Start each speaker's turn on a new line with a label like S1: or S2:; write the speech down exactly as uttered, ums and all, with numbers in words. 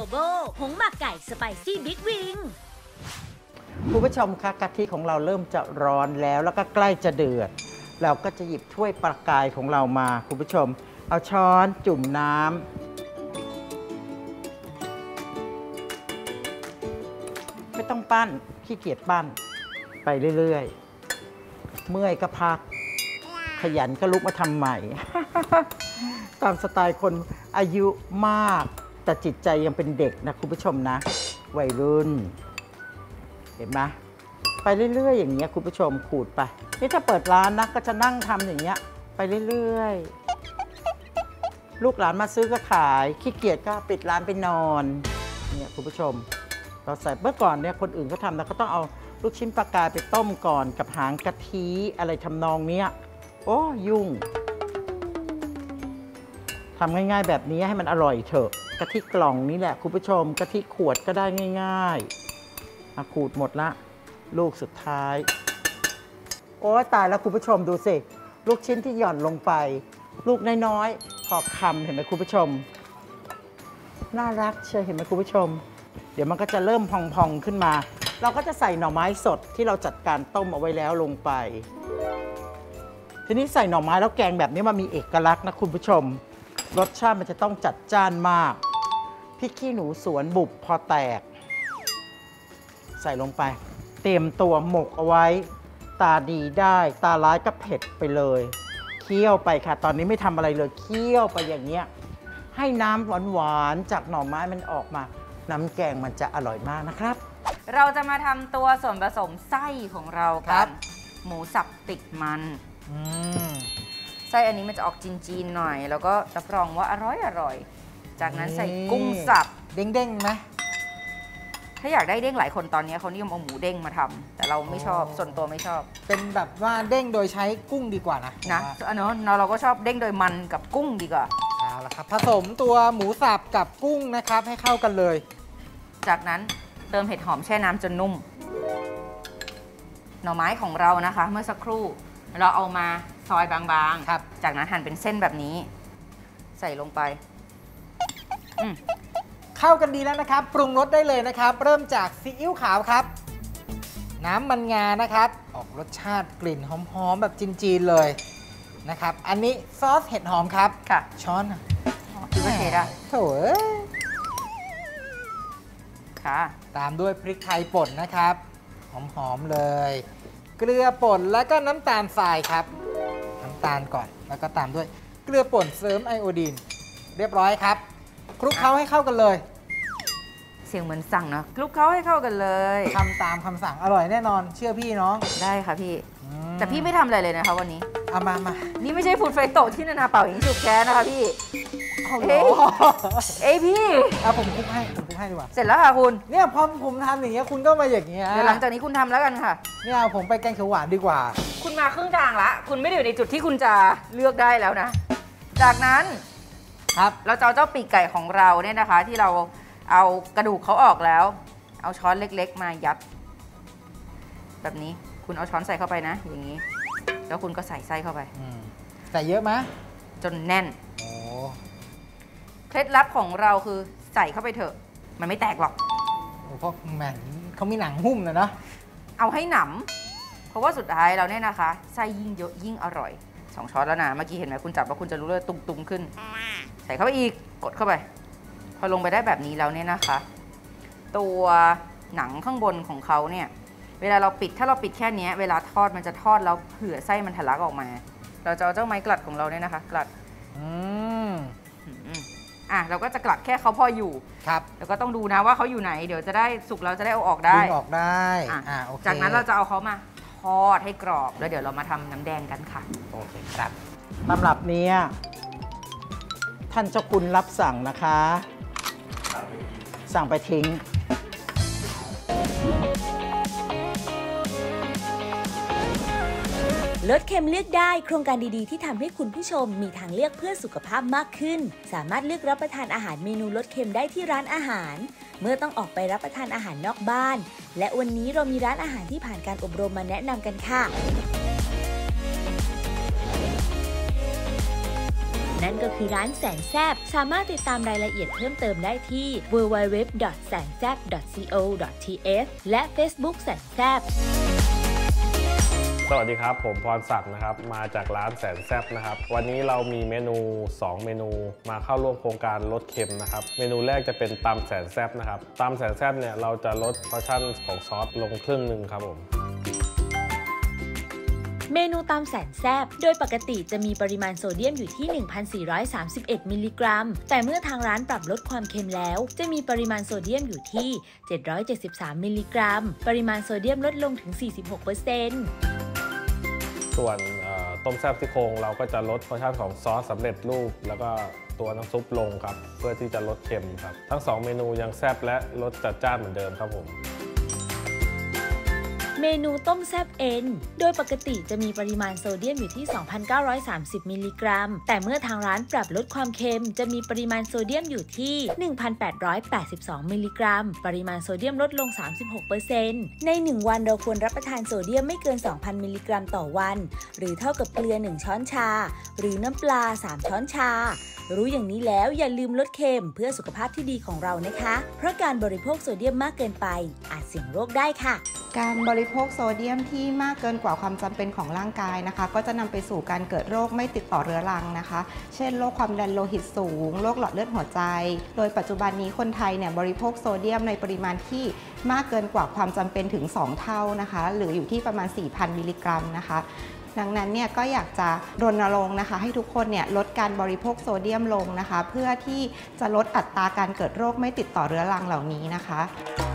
S1: โบผงหมักไก่สไปซี่บิ๊กวิง
S2: คุณผู้ชมคะกะทิของเราเริ่มจะร้อนแล้วแล้วก็ใกล้จะเดือดเราก็จะหยิบถ้วยปลากายของเรามาคุณผู้ชมเอาช้อนจุ่มน้ำไม่ต้องปั้นขี้เกียจปั้นไปเรื่อยๆเมื่อยก็พักขยันก็ลุกมาทำใหม่ ตามสไตล์คนอายุมากแต่จิตใจยังเป็นเด็กนะคุณผู้ชมนะวัยรุ่นเห็นไหมไปเรื่อยๆอย่างเงี้ยคุณผู้ชมขูดไปนี่ถ้าเปิดร้านนะก็จะนั่งทำอย่างเงี้ยไปเรื่อยๆลูกหลานมาซื้อก็ขายขี้เกียจก็ปิดร้านไปนอนเนี่ยคุณผู้ชมเราใส่เมื่อก่อนเนี่ยคนอื่นเขาทำนะเขาต้องเอาลูกชิ้นปลากายไปต้มก่อนกับหางกะทิอะไรทำนองเนี้ยโอ้ยุ่งทำง่ายๆแบบนี้ให้มันอร่อยเถอะกะทิกล่องนี้แหละคุณผู้ชมกะทิขวดก็ได้ง่ายๆมาขูดหมดละลูกสุดท้ายโอ้ตายแล้วคุณผู้ชมดูสิลูกชิ้นที่หย่อนลงไปลูกน้อยๆพอคำเห็นไหมคุณผู้ชมน่ารักเชียวเห็นไหมคุณผู้ชมเดี๋ยวมันก็จะเริ่มพองๆขึ้นมาเราก็จะใส่หน่อไม้สดที่เราจัดการต้มเอาไว้แล้วลงไปทีนี้ใส่หน่อไม้แล้วแกงแบบนี้มันมีเอกลักษณ์นะคุณผู้ชมรสชาติมันจะต้องจัดจ้านมากพริกขี้หนูสวนบุบพอแตกใส่ลงไปเตรียมตัวหมกเอาไว้ตาดีได้ตาร้ายก็เผ็ดไปเลยเคี่ยวไปค่ะตอนนี้ไม่ทำอะไรเลยเคี่ยวไปอย่างเงี้ยให้น้ำหวานๆจากหน่อไม้มันออกมาน้ำแกงมันจะอร่อยมากนะครับ
S3: เราจะมาทำตัวส่วนผสมไส้ของเรากันหมูสับติดมันไส้อันนี้มันจะออกจีนๆหน่อยแล้วก็รับรองว่าอร่อยอร่อยจากนั้นใส่กุ้งสับ
S4: เด้งๆไหม
S3: ถ้าอยากได้เด้งหลายคนตอนนี้เขานิยมเอาหมูเด้งมาทำแต่เราไม่ชอบส่วนตัวไม่ชอบ
S4: เป็นแบบว่าเด้งโดยใช้กุ้งดีกว่านะ
S3: นะอันนั้นเราก็ชอบเด้งโดยมันกับกุ้งดีกว่า
S4: เอาละครับผสมตัวหมูสับกับกุ้งนะครับให้เข้ากันเลย
S3: จากนั้นเติมเห็ดหอมแช่น้ำจนนุ่มหน่อไม้ของเรานะคะเมื่อสักครู่เราเอามาซอยบางๆครับจากนั้นหั่นเป็นเส้นแบบนี้ใส่ลงไป
S4: เข้ากันดีแล้วนะครับปรุงรสได้เลยนะครับเริ่มจากซีอิ๊วขาวครับน้ำมันงานะครับออกรสชาติกลิ่นหอมๆแบบจีนๆเลยนะครับอันนี้ซอสเห็ดหอมครับ
S3: ค่ะ
S4: ช้อน
S3: คิดว่าเทได้
S4: โถ
S3: ค่ะ
S4: ตามด้วยพริกไทยป่นนะครับหอมๆเลยเกลือป่นแล้วก็น้ำตาลทรายครับน้ำตาลก่อนแล้วก็ตามด้วยเกลือป่นเสริมไอโอดีนเรียบร้อยครับคลุกเคล้าให้เข้ากันเลย
S3: เสียงเหมือนสั่งนะคลุกเคล้าให้เข้ากันเลย
S4: ทำตามคำสั่งอร่อยแน่นอนเชื่อพี่น้อง
S3: ได้ค่ะพี่แต่พี่ไม่ทำอะไรเลยนะคะวันนี้
S4: เอามามา
S3: นี่ไม่ใช่ฟูดไฟโตที่นานาเป่ายิงฉุบแค้นะคะพี่เอ้ยเอ้ยพี่
S4: เอาผมคลุกให้ผมคลุกให้ดีกว่า
S3: เสร็จแล้วค่ะคุณ
S4: เนี่ยพอผมทำอย่างเงี้ยคุณก็มาอย่างเงี้ย
S3: เดี๋ยวหลังจากนี้คุณทำแล้วกันค่ะ
S4: เนี่ยผมไปแกงเขียวหวานดีกว่า
S3: คุณมาครึ่งทางละคุณไม่ได้อยู่ในจุดที่คุณจะเลือกได้แล้วนะจากนั้น
S4: ครับ
S3: เราจะเอาเจ้าปีกไก่ของเราเนี่ยนะคะที่เราเอากระดูกเขาออกแล้วเอาช้อนเล็กๆมายัดแบบนี้คุณเอาช้อนใส่เข้าไปนะอย่างนี้แล้วคุณก็ใส่ไส้เข้าไป
S4: ใส่เยอะไหม
S3: จนแน่น
S4: โอ้
S3: เคล็ดลับของเราคือใส่เข้าไปเถอะมันไม่แตกหรอก
S4: โอ้เพราะแหมเขามีหนังหุ้มนะเนาะ
S3: เอาให้หนำเพราะว่าสุดท้ายเราเนี่ยนะคะไส้ยิ่งเยอะยิ่งอร่อยสองช้อนแล้วนะเมื่อกี้เห็นไหมคุณจับแล้วคุณจะรู้เลยตุ่มๆขึ้นใส่เข้าไปอีกกดเข้าไปพอลงไปได้แบบนี้แล้วเนี่ยนะคะตัวหนังข้างบนของเขาเนี่ยเวลาเราปิดถ้าเราปิดแค่นี้เวลาทอดมันจะทอดแล้วเผื่อไส้มันทะลักออกมาเราจะเอาเจ้าไม้กลัดของเราเนี่ยนะคะกลัด
S4: อืม
S3: อ่ะเราก็จะกลัดแค่เขาพออยู่
S4: ครับ
S3: แล้วก็ต้องดูนะว่าเขาอยู่ไหนเดี๋ยวจะได้สุกแล้วจะได้เอาออกได้
S4: ออกได้
S3: อ่าโอเคจากนั้นเราจะเอาเขามาทอดให้กรอบแล้วเดี๋ยวเรามาทำน้ำแดงกันค่ะ
S4: โอเคครับ
S2: ตำรับนี้ท่านเจ้าคุณรับสั่งนะคะสั่งไปทิ้ง
S1: ลดเค็มเลือกได้โครงการดีๆที่ทำให้คุณผู้ชมมีทางเลือกเพื่อสุขภาพมากขึ้นสามารถเลือกรับประทานอาหารเมนูลดเค็มได้ที่ร้านอาหารเมื่อต้องออกไปรับประทานอาหารนอกบ้านและวันนี้เรามีร้านอาหารที่ผ่านการอบรมมาแนะนำกันค่ะนั่นก็คือร้านแสนแซ่บสามารถติดตามรายละเอียดเพิ่มเติมได้ที่ ดับเบิลยู ดับเบิลยู ดับเบิลยู ดอท แสนแซ่บ ดอท ซี โอ ดอท ที เอช และ Facebook แสนแซ่บ
S5: สวัสดีครับผมพรศักดิ์นะครับมาจากร้านแสนแซ่บนะครับวันนี้เรามีเมนูสองเมนูมาเข้าร่วมโครงการลดเค็มนะครับเมนูแรกจะเป็นตำแสนแซ่บนะครับตำแสนแซ่บเนี่ยเราจะลดพอร์ชั่นของซอสลงครึ่งหนึ่งครับผม
S1: เมนูตำแสนแซ่บโดยปกติจะมีปริมาณโซเดียมอยู่ที่ หนึ่งพันสี่ร้อยสามสิบเอ็ด มิลลิกรัมแต่เมื่อทางร้านปรับลดความเค็มแล้วจะมีปริมาณโซเดียมอยู่ที่เจ็ดร้อยเจ็ดสิบสาม มิลลิกรัมปริมาณโซเดียมลดลงถึง สี่สิบหกเปอร์เซ็นต์
S5: ส่วนต้มแซ่บซี่โครงเราก็จะลดพอร์ชั่นของซอสสำเร็จรูปแล้วก็ตัวน้ำซุปลงครับเพื่อที่จะลดเค็มครับทั้งสองเมนูยังแซ่บและรสจัดจ้านเหมือนเดิมครับผม
S1: เมนูต้มแซ่บเอ็นโดยปกติจะมีปริมาณโซเดียมอยู่ที่ สองพันเก้าร้อยสามสิบ มิลลิกรัมแต่เมื่อทางร้านปรับลดความเค็มจะมีปริมาณโซเดียมอยู่ที่ หนึ่งพันแปดร้อยแปดสิบสอง มิลลิกรัมปริมาณโซเดียมลดลง สามสิบหกเปอร์เซ็นต์ ในหนึ่งวันเราควรรับประทานโซเดียมไม่เกิน สองพัน มิลลิกรัมต่อวันหรือเท่ากับเกลือหนึ่งช้อนชาหรือน้ำปลาสามช้อนชารู้อย่างนี้แล้วอย่าลืมลดเค็มเพื่อสุขภาพที่ดีของเรานะคะเพราะการบริโภคโซเดียมมากเกินไปอาจเสี่ยงโรคได้ค่ะ
S6: การบริโภคโซเดียมที่มากเกินกว่าความจำเป็นของร่างกายนะคะก็จะนำไปสู่การเกิดโรคไม่ติดต่อเรื้อรังนะคะเช่นโรคความดันโลหิตสูงโรคหลอดเลือดหัวใจโดยปัจจุบันนี้คนไทยเนี่ยบริโภคโซเดียมในปริมาณที่มากเกินกว่าความจำเป็นถึงสองเท่านะคะหรืออยู่ที่ประมาณ สี่พัน มิลลิกรัมนะคะดังนั้นเนี่ยก็อยากจะรณรงค์นะคะให้ทุกคนเนี่ยลดการบริโภคโซเดียมลงนะคะเพื่อที่จะลดอัตราการเกิดโรคไม่ติดต่อเรื้อรังเหล่านี้นะคะ